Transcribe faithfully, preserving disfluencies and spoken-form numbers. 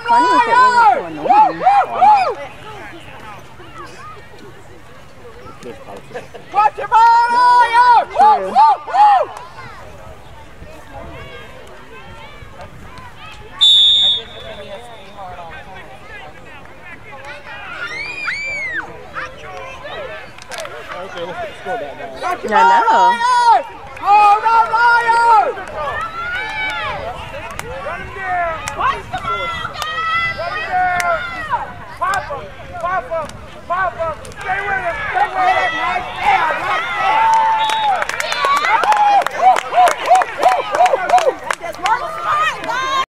funny if it wasn't so annoying. Watch your ball, Ryan! Woo, woo, woo! Okay, let's score that now. I know. Hold on, Ryan! Run him down! What?